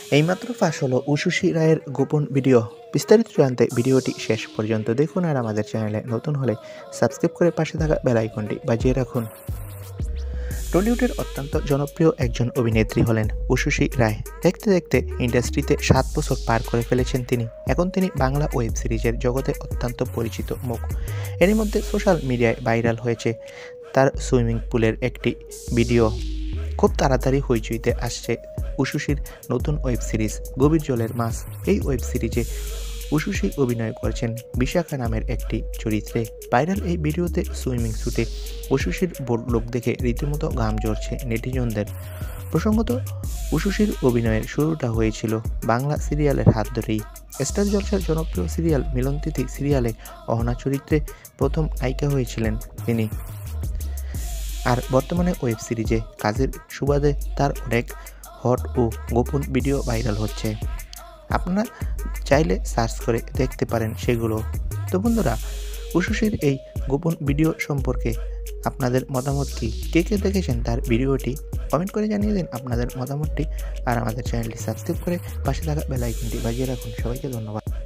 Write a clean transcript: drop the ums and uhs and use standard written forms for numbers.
এইমাত্র ফাঁস হলো উশুশি রায়ের গোপন ভিডিও। বিস্তারিত জানতে ভিডিওটি শেষ পর্যন্ত দেখুন, আর আমাদের চ্যানেলে নতুন হলে সাবস্ক্রাইব করে পাশে থাকা বেল আইকনটি বাজিয়ে রাখুন। টলিউডের অত্যন্ত জনপ্রিয় একজন অভিনেত্রী হলেন উশুশি রায়। দেখতে দেখতে ইন্ডাস্ট্রিতে 7 বছর পার করে ফেলেছেন তিনি। এখন তিনি বাংলা ওয়েব সিরিজের জগতে অত্যন্ত পরিচিত মুখ। এরই মধ্যে সোশ্যাল মিডিয়ায় ভাইরাল হয়েছে তার সুইমিং পুলের একটি ভিডিও। খুব তাড়াতাড়ি হইচইতে আসছে উশুশির নতুন ওয়েব সিরিজ গভীর জলের মাছ। এই ওয়েব সিরিজে উশুশি অভিনয় করছেন বিশাখা নামের একটি চরিত্রে। ভাইরাল এই ভিডিওতে সুইমিং স্যুটে উশুশির বোল্ড লুক দেখে রীতিমতো ঘাম ঝরছে নেটিজনদের। প্রসঙ্গত, উশুশির অভিনয়ের শুরুটা হয়েছিল বাংলা সিরিয়ালের হাত ধরেই। স্টার জলসার জনপ্রিয় সিরিয়াল মিলনতিথি সিরিয়ালে অহনা চরিত্রে প্রথম নায়িকা হয়েছিলেন তিনি। আর বর্তমানে ওয়েব সিরিজে কাজের সুবাদে তার অনেক হট ও গোপন ভিডিও ভাইরাল হচ্ছে। আপনারা চাইলে সার্চ করে দেখতে পারেন সেগুলো। তো বন্ধুরা, উশুশির এই গোপন ভিডিও সম্পর্কে আপনাদের মতামত কি? কে কে দেখেছেন তার ভিডিওটি? কমেন্ট করে জানিয়ে দিন আপনাদের মতামতটি, আর আমাদের চ্যানেলটি সাবস্ক্রাইব করে পাশে থাকা বেল আইকনটি বাজিয়ে রাখুন। সবাইকে ধন্যবাদ।